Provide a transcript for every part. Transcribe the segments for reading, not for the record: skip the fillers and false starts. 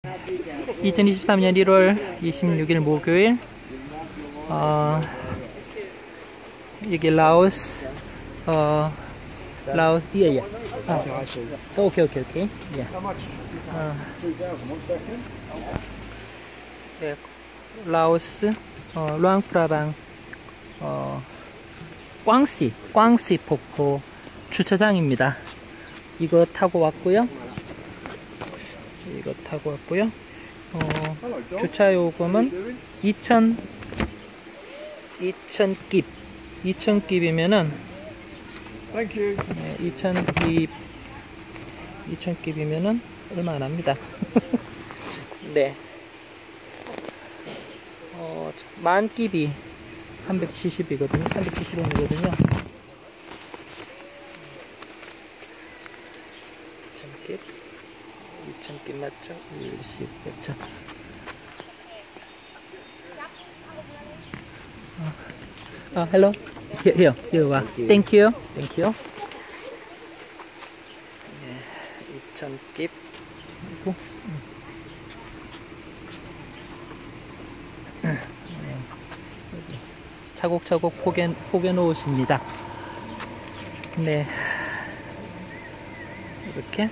2023년 1월 26일 목요일. 여기 라오스. 라오스. 예, 예. 오케이. 예. 네, 라오스 루앙프라방 꽝시 폭포 주차장입니다. 이거 타고 왔고요. 주차 요금은 2,000깁이면은 2,000깁이면은 얼마 안 합니다. 네. 만 깁이 370이거든요. 370원이거든요. 2,000깁 맞죠? 20, 100천. hello. Here 와. Thank you. 2,000깁. 차곡차곡 포개 놓으십니다. 네. 이렇게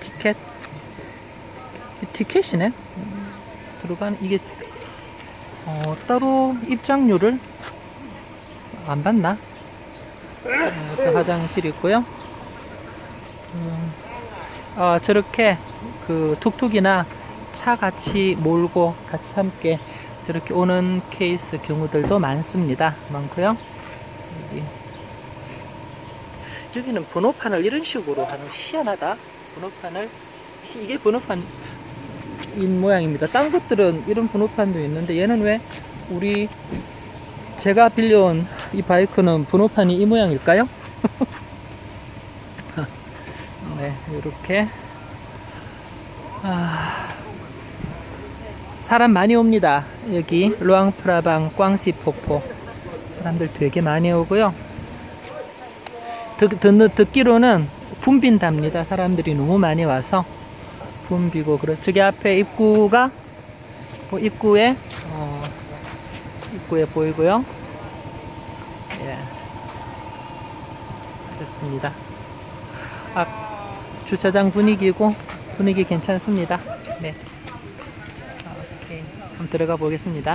티켓이네. 들어가는 이게 따로 입장료를 안 받나? 화장실 있고요. 저렇게 그 툭툭이나 차 같이 몰고 같이 함께 저렇게 오는 케이스 경우들도 많고요. 여기는 번호판을 이런 식으로 하는, 희한하다. 이게 번호판인 모양입니다. 딴 것들은 이런 번호판도 있는데 얘는 왜 제가 빌려온 이 바이크는 번호판이 이 모양일까요? 네, 이렇게 사람 많이 옵니다. 여기 루앙프라방 꽝시 폭포 사람들 되게 많이 오고요. 듣기로는 붐빈답니다. 사람들이 너무 많이 와서 붐비고. 저기 앞에 입구에 보이고요. 예, 그렇습니다. 주차장 분위기 괜찮습니다. 네. 오케이. 한번 들어가 보겠습니다.